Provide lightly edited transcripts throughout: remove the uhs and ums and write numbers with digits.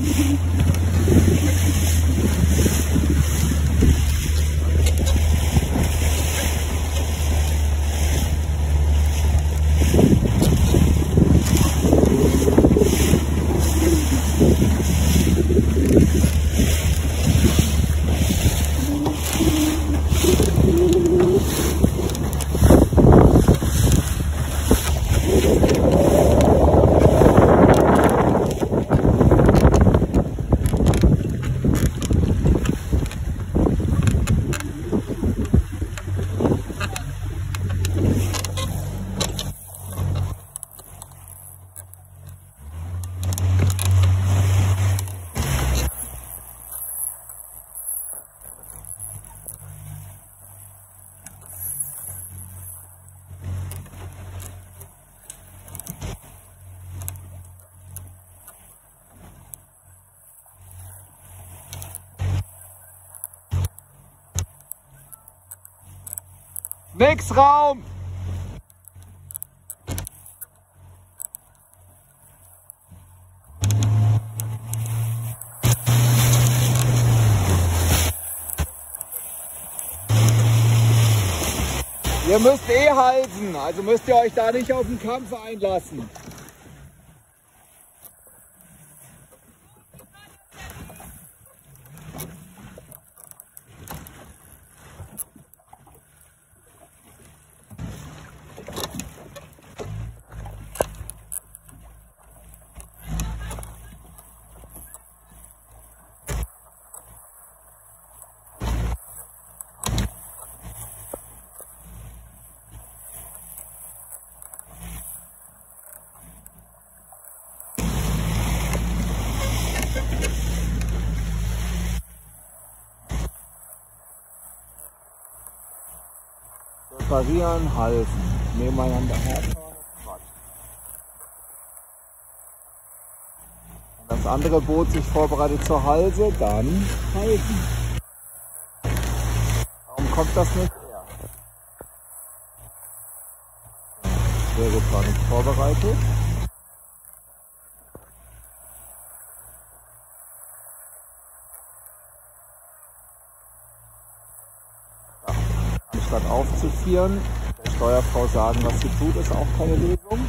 Nix Raum! Ihr müsst halsen, also müsst ihr euch da nicht auf den Kampf einlassen. Reparieren, halten, nebeneinander herfahren, wenn das andere Boot sich vorbereitet zur Halse, dann halten. Warum kommt das nicht her? Sehr gut, war nicht vorbereitet. Anstatt aufzuziehen, der Steuerfrau sagen, was sie tut, ist auch keine Lösung.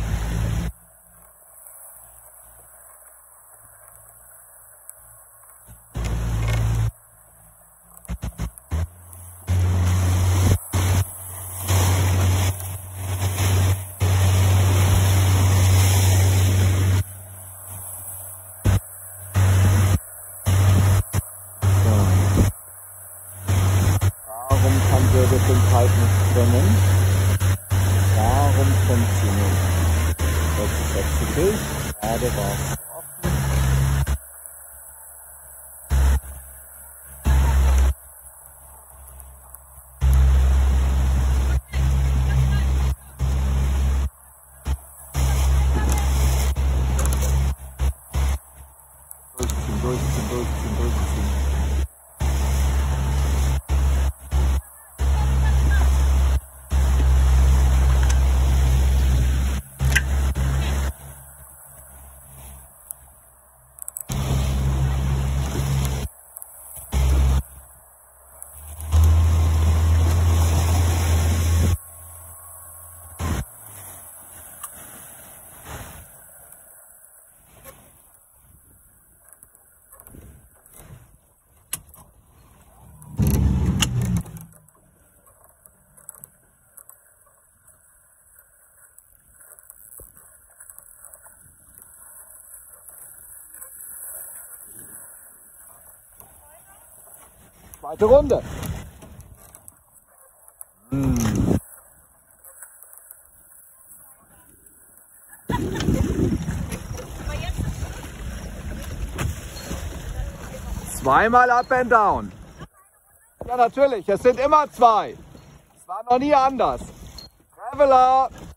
Wird den Teig nicht trennen. Warum funktioniert das letzte Bild? Gerade war es offen. Durchziehen, durchziehen, durchziehen, durchziehen. Zweite Runde. Zweimal up and down. Ja, natürlich, es sind immer zwei. Es war noch nie anders. Traveler.